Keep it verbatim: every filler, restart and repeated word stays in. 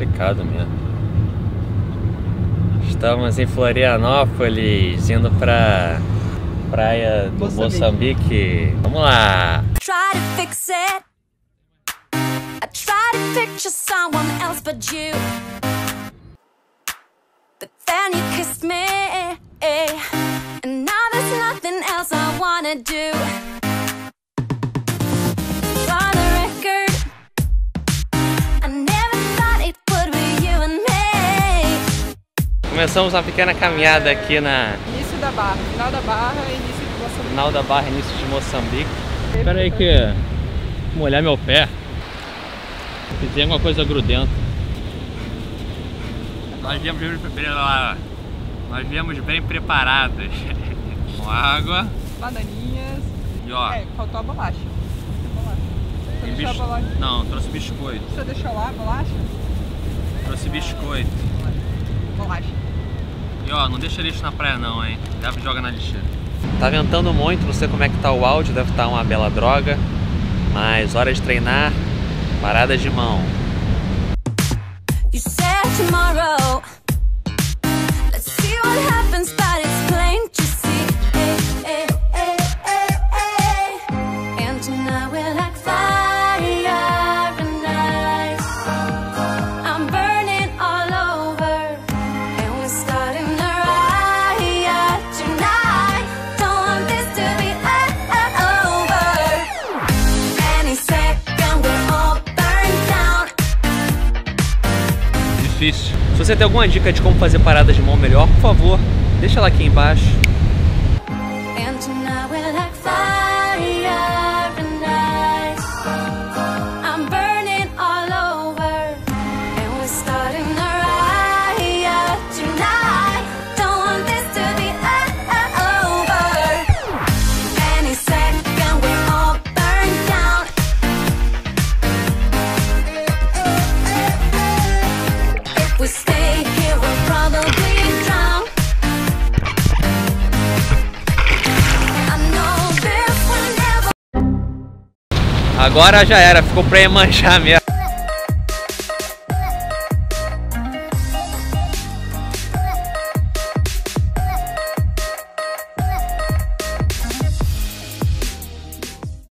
complicado mesmo. Estamos em Florianópolis, indo pra praia do Moçambique. Moçambique. Vamos lá! Try to fix it. I try to picture someone else but you. But then you kissed me, and now there's nothing else I wanna do. For the record, I never thought it would be you and me. Começamos uma pequena caminhada aqui na... Início da barra, final da barra, início de Moçambique. Final da barra, início de Moçambique. Espera aí que... Vou molhar meu pé. Se tem alguma coisa grudenta. Nós viemos bem, nós viemos bem preparados. Com água. Bananinhas. E ó. É, faltou a bolacha. A bolacha. Você deixou bis... a bolacha? Não, trouxe biscoito. Você deixou lá a bolacha? Trouxe biscoito. Bolacha. E ó, não deixa lixo na praia não, hein? Deve jogar na lixeira. Tá ventando muito, não sei como é que tá o áudio, deve estar uma bela droga. Mas hora de treinar, paradas de mão. You said tomorrow. Let's see what happens, but it's plain to see. Hey, hey, hey, hey, hey. And tonight we're like fire and ice. I'm burning all over, and we're starting a riot tonight. Don't want this to be over. Any second we're all burned down. Difícil. Se você tem alguma dica de como fazer paradas de mão melhor, por favor, deixa ela aqui embaixo. Agora já era, ficou pra Iemanjá mesmo.